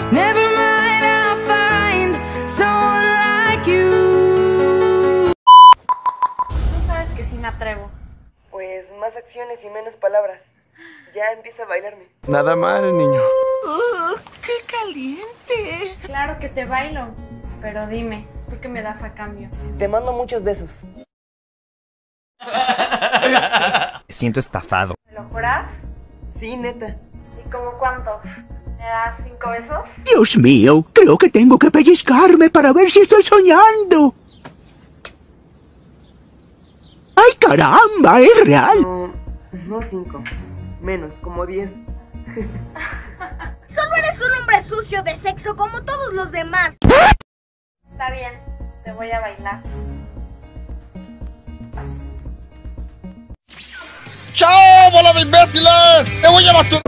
Never mind, I'll find someone like you. Tú sabes que sí me atrevo. Pues más acciones y menos palabras. Ya empieza a bailarme. Nada mal, niño. ¡Qué caliente! Claro que te bailo, pero dime, ¿tú qué me das a cambio? Te mando muchos besos. Me siento estafado. ¿Me lo juras? Sí, neta. ¿Y como cuántos? ¿Me das 5 besos? Dios mío, creo que tengo que pellizcarme para ver si estoy soñando. ¡Ay, caramba! ¡Es real! No 5. Menos, como 10. Solo eres un hombre sucio de sexo como todos los demás. Está bien, te voy a bailar. ¡Chao, bola de imbéciles! ¡Te voy a masturbar!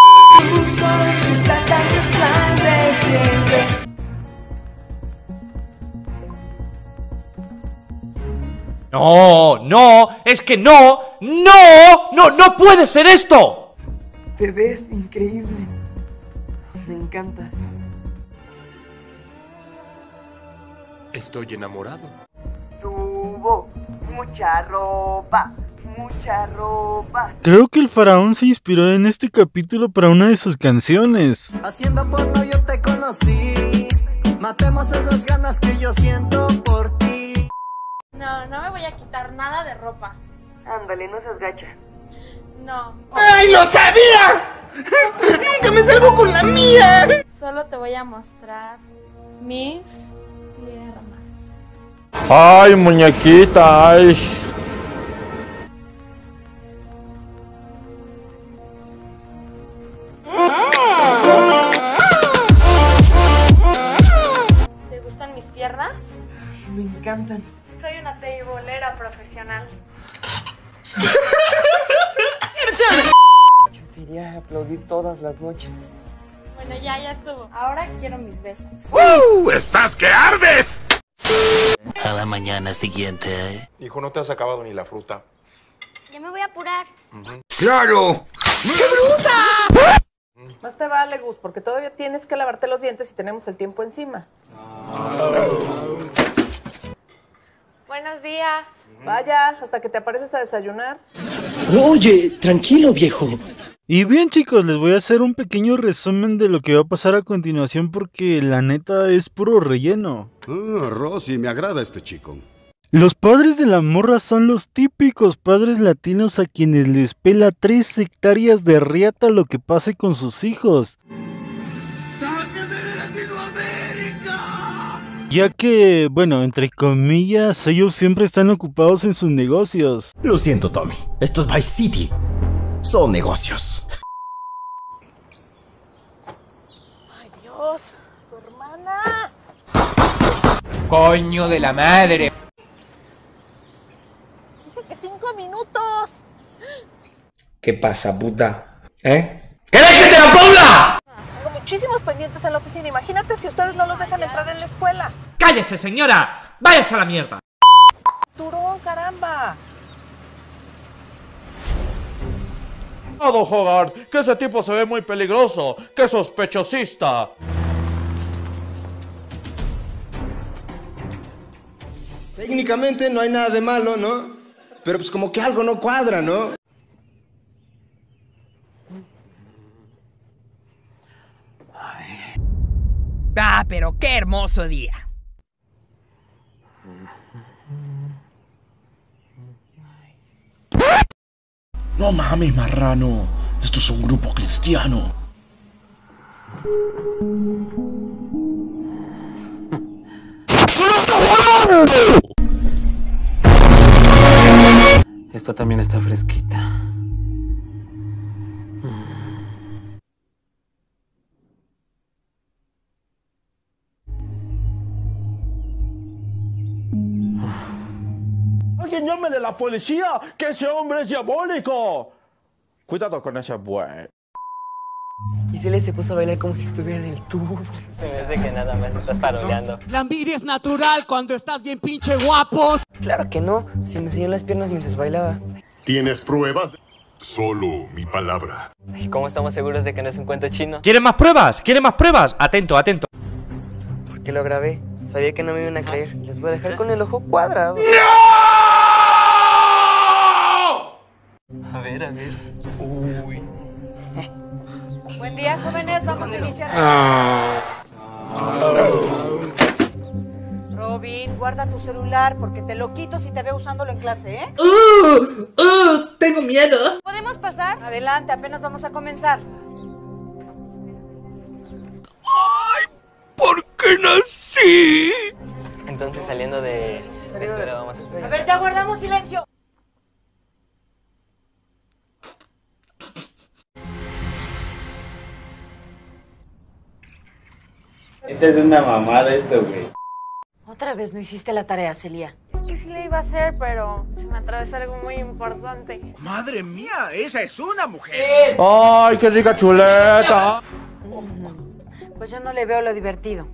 No, no, es que no puede ser esto. Te ves increíble. Me encantas. Estoy enamorado. Subo mucha ropa, mucha ropa. Creo que el faraón se inspiró en este capítulo para una de sus canciones. Haciendo porno yo te conocí. Matemos esas ganas que yo siento por ti. No me voy a quitar nada de ropa. Ándale, no seas gacha. No. ¡Ay, lo sabía! ¡Nunca me salgo con la mía! Solo te voy a mostrar mis piernas. ¡Ay, muñequita! ¡Ay! ¿Te gustan mis piernas? Me encantan. Soy una teibolera profesional. Yo te iría a aplaudir todas las noches. Bueno, ya estuvo. Ahora quiero mis besos. ¡Estás que ardes! A la mañana siguiente. Hijo, no te has acabado ni la fruta. Ya me voy a apurar. ¡Claro! Más te vale, Gus, porque todavía tienes que lavarte los dientes y tenemos el tiempo encima. Buenos días. Vaya, hasta que te apareces a desayunar. Oye, tranquilo, viejo. Y bien, chicos, les voy a hacer un pequeño resumen de lo que va a pasar a continuación porque la neta es puro relleno. Rosy, me agrada este chico. Los padres de la morra son los típicos padres latinos a quienes les pela 3 hectáreas de riata lo que pase con sus hijos. Ya que, bueno, entre comillas, ellos siempre están ocupados en sus negocios. Lo siento, Tommy. Esto es Vice City. Son negocios. Ay, Dios, tu hermana. Coño de la madre. Dije que 5 minutos. ¿Qué pasa, puta? ¿Eh? ¡Que déjete la Paula! Tengo muchísimos pendientes en la oficina. Imagínate si ustedes no los dejan entrar en la escuela. ¡Cállese, señora! ¡Váyase a la mierda! Turón, caramba. Cuidado, Hogarth, que ese tipo se ve muy peligroso. ¡Qué sospechosista! Técnicamente no hay nada de malo, ¿no? Pero pues como que algo no cuadra, ¿no? Ah, pero qué hermoso día. No mames, marrano. Esto es un grupo cristiano. Esta también está fresquita. ¡Alguien llámele a la policía! ¡Que ese hombre es diabólico! Cuidado con ese güey. Y Celia se puso a bailar como si estuviera en el tubo. Se me hace que nada más estás parodiando. La envidia es natural cuando estás bien pinche guapos. Claro que no, si me enseñó las piernas mientras bailaba. ¿Tienes pruebas? Solo mi palabra. ¿Y cómo estamos seguros de que no es un cuento chino? ¿Quieren más pruebas? ¿Quieren más pruebas? Atento, atento. Porque lo grabé. Sabía que no me iban a creer. Les voy a dejar con el ojo cuadrado. A ver. Uy. Buen día, jóvenes. Vamos a iniciar. Robin, guarda tu celular porque te lo quito si te veo usándolo en clase, ¿eh? Tengo miedo. ¿Podemos pasar? Adelante, apenas vamos a comenzar. ¿Por qué nací? Entonces saliendo de la escuela vamos a hacer. A ver, ya guardamos silencio. Esta es una mamada esto, güey. Otra vez no hiciste la tarea, Celia. Es que sí lo iba a hacer, pero se me atravesó algo muy importante. Madre mía, esa es una mujer. ¡Ay, qué rica chuleta! Pues yo no le veo lo divertido.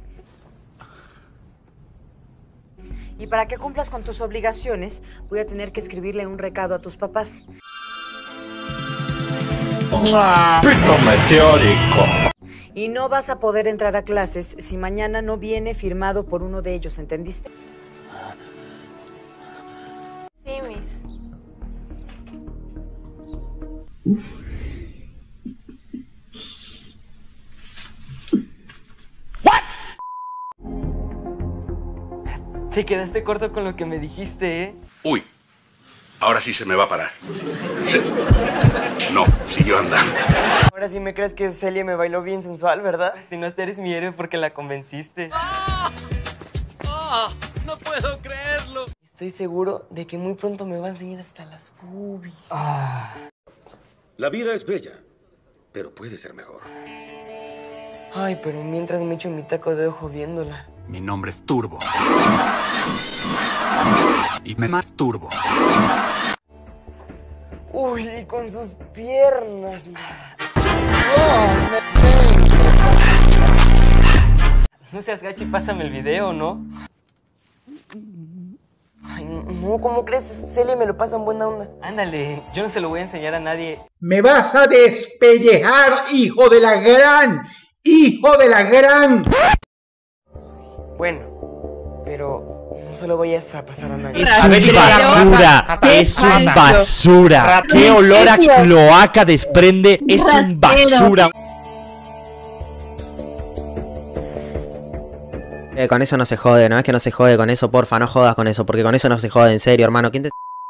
Y para que cumplas con tus obligaciones, voy a tener que escribirle un recado a tus papás. ¡Pito meteórico! Y no vas a poder entrar a clases si mañana no viene firmado por uno de ellos, ¿entendiste? Sí, Miss. Te quedaste corto con lo que me dijiste, ¿eh? Uy, ahora sí se me va a parar. Sí. No, siguió andando. Ahora sí me crees que Celia me bailó bien sensual, ¿verdad? Si no eres mi héroe porque la convenciste. ¡No puedo creerlo! Estoy seguro de que muy pronto me va a enseñar hasta las boobies. La vida es bella, pero puede ser mejor. Ay, pero mientras me echo mi taco de ojo viéndola. Mi nombre es Turbo. Y me masturbo. Uy, y con sus piernas. No seas gacho y pásame el video, ¿no? Ay, no, ¿cómo crees? Celia me lo pasa en buena onda. Ándale, yo no se lo voy a enseñar a nadie. Me vas a despellejar, hijo de la gran. ¡Hijo de la gran! Bueno, pero no se lo vayas a pasar a nadie. Es un basura, es un basura. ¿Qué olor a cloaca desprende? Es un basura. Con eso no se jode, no es que no se jode con eso, porfa, no jodas con eso, porque con eso no se jode, en serio, hermano. ¿Quién te...?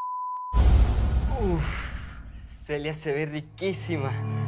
Celia se ve riquísima.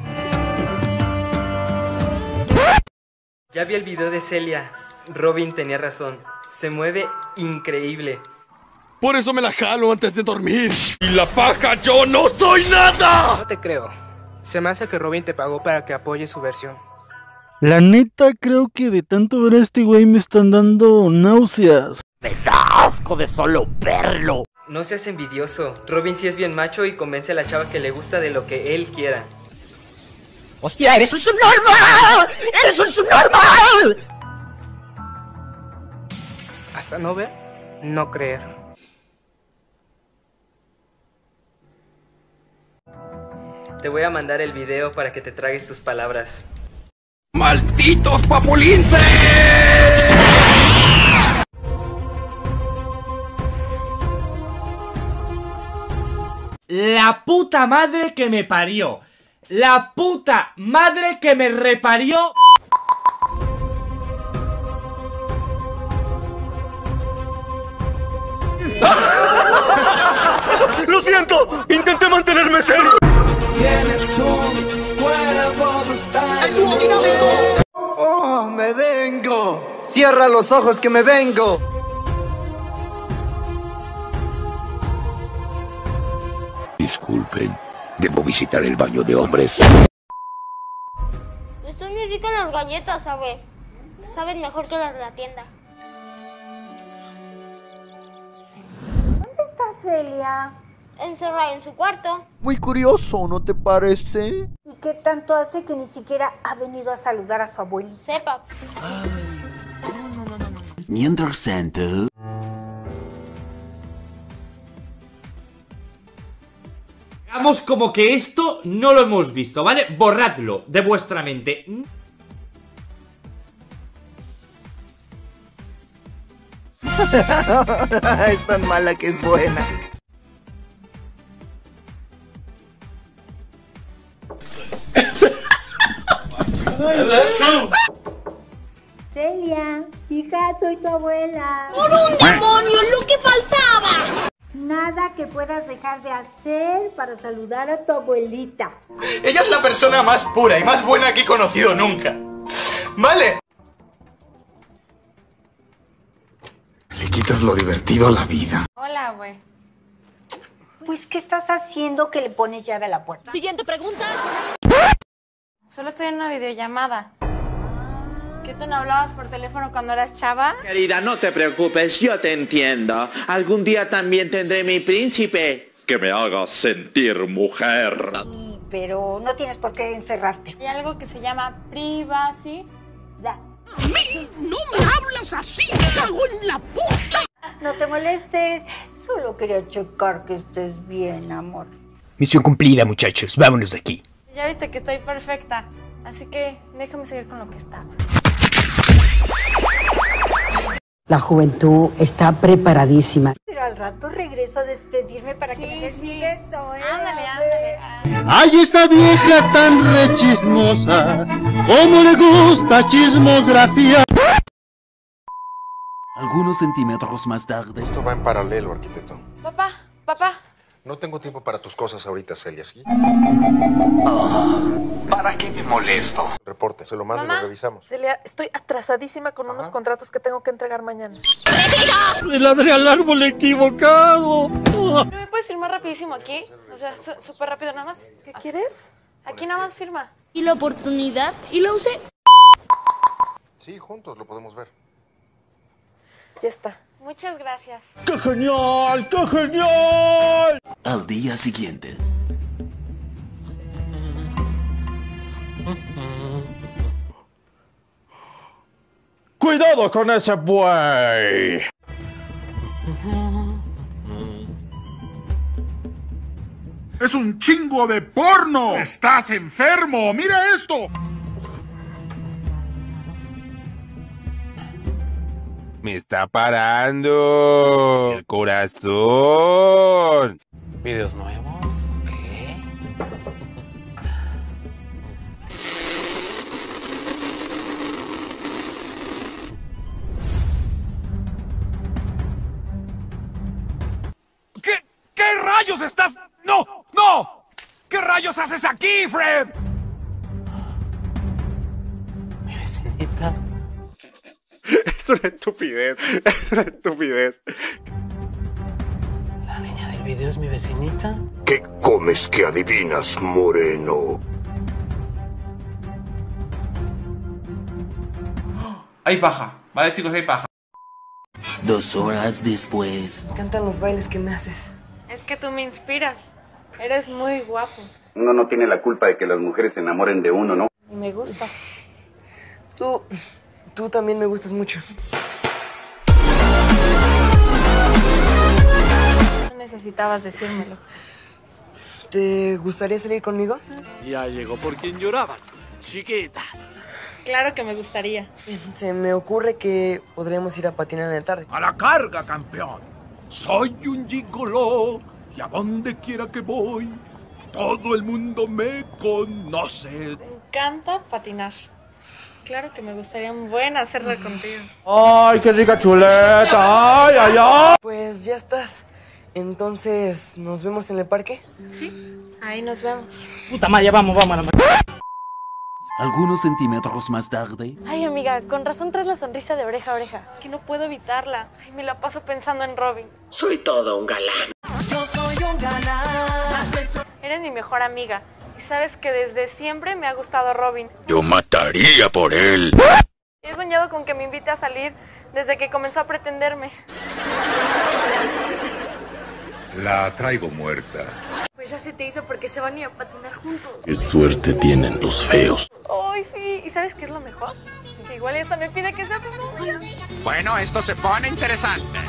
Ya vi el video de Celia. Robin tenía razón. Se mueve increíble. Por eso me la jalo antes de dormir. ¡Y la paja, yo no soy nada! No te creo. Se me hace que Robin te pagó para que apoye su versión. La neta, creo que de tanto ver a este güey me están dando náuseas. Me da asco de solo verlo. No seas envidioso. Robin sí es bien macho y convence a la chava que le gusta de lo que él quiera. ¡Hostia, eres un subnormal! ¡Eres un subnormal! Hasta no ver, no creer. Te voy a mandar el video para que te tragues tus palabras. ¡Malditos papulinces! La puta madre que me parió. La puta madre que me reparió. ¡Lo siento! ¡Intenté mantenerme serio! Tienes un cuerpo brutal. ¡El dúo dinámico! ¡Oh, me vengo! Cierra los ojos que me vengo. Disculpen, debo visitar el baño de hombres. Están muy ricas las galletas, ¿sabe? Saben mejor que las de la tienda. ¿Dónde está Celia? Encerrada en su cuarto. Muy curioso, ¿no te parece? ¿Y qué tanto hace que ni siquiera ha venido a saludar a su abuelita? Sepa. Mientras tanto... Hagamos como que esto no lo hemos visto, ¿vale? Borradlo de vuestra mente. Es tan mala que es buena. Celia, hija, soy tu abuela. ¡Por un demonio, lo que faltaba! Nada que puedas dejar de hacer para saludar a tu abuelita. Ella es la persona más pura y más buena que he conocido nunca. ¿Vale? Le quitas lo divertido a la vida. Hola, güey. Pues, ¿qué estás haciendo que le pones llave a la puerta? Siguiente pregunta. Solo estoy en una videollamada. ¿Qué tú no hablabas por teléfono cuando eras chava? Querida, no te preocupes, yo te entiendo. Algún día también tendré mi príncipe. Que me haga sentir mujer. Pero no tienes por qué encerrarte. Hay algo que se llama privacy. ¡A mí no me hablas así! ¡Me cago en la puta! No te molestes. Solo quería checar que estés bien, amor. Misión cumplida, muchachos. Vámonos de aquí. Ya viste que estoy perfecta. Así que déjame seguir con lo que estaba. La juventud está preparadísima. Pero al rato regreso a despedirme para que me des mi beso, ¿eh? Ándale. ¡Ay, esta vieja tan rechismosa! ¡Cómo le gusta chismografía! Algunos centímetros más tarde. Esto va en paralelo, arquitecto. Papá. No tengo tiempo para tus cosas ahorita, Celia, ¿sí? ¿Para qué me molesto? Reporte, se lo mando y lo revisamos. Celia, estoy atrasadísima con unos contratos que tengo que entregar mañana. ¡Le ladré al árbol equivocado! ¿No me puedes firmar rapidísimo aquí? O sea, súper rápido nada más. ¿Qué quieres? Aquí nada más firma. ¿Y la oportunidad? ¿Y la usé? Sí, juntos lo podemos ver. Ya está. Muchas gracias. ¡Qué genial! ¡Qué genial! Al día siguiente. ¡Cuidado con ese buey! ¡Es un chingo de porno! ¡Estás enfermo! ¡Mira esto! Me está parando el corazón. Videos nuevos, ok. ¿Qué rayos estás? ¡No! ¡No! ¿Qué rayos haces aquí, Fred? Mi vecinita. Es una estupidez. Es una estupidez. ¿La niña del video es mi vecinita? ¿Qué comes que adivinas, moreno? Hay paja. Vale, chicos, hay paja. 2 horas después. Me encantan los bailes que me haces. Es que tú me inspiras. Eres muy guapo. Uno no tiene la culpa de que las mujeres se enamoren de uno, ¿no? Y me gustas. Tú también me gustas mucho. No necesitabas decírmelo. ¿Te gustaría salir conmigo? Ya llegó por quien lloraban, chiquitas. Claro que me gustaría. Se me ocurre que podríamos ir a patinar en la tarde. ¡A la carga, campeón! Soy un gigoló y a donde quiera que voy, todo el mundo me conoce. Me encanta patinar. Claro que me gustaría un buen hacerlo contigo. ¡Ay, qué rica chuleta! ¡Ay, ay, ay! Pues ya estás. Entonces, ¿nos vemos en el parque? Sí, ahí nos vemos. Puta madre, vamos a la madre. Algunos centímetros más tarde. Ay, amiga, con razón traes la sonrisa de oreja a oreja. Es que no puedo evitarla. Ay, me la paso pensando en Robin. Soy todo un galán. Yo soy un galán. Eres mi mejor amiga. Y sabes que desde siempre me ha gustado Robin. Yo mataría por él. He soñado con que me invite a salir desde que comenzó a pretenderme. La traigo muerta. Pues ya se te hizo porque se van a ir a patinar juntos. Qué suerte tienen los feos. Ay, sí. ¿Y sabes qué es lo mejor? Que igual esta me pide que sea su novia. Bueno, esto se pone interesante.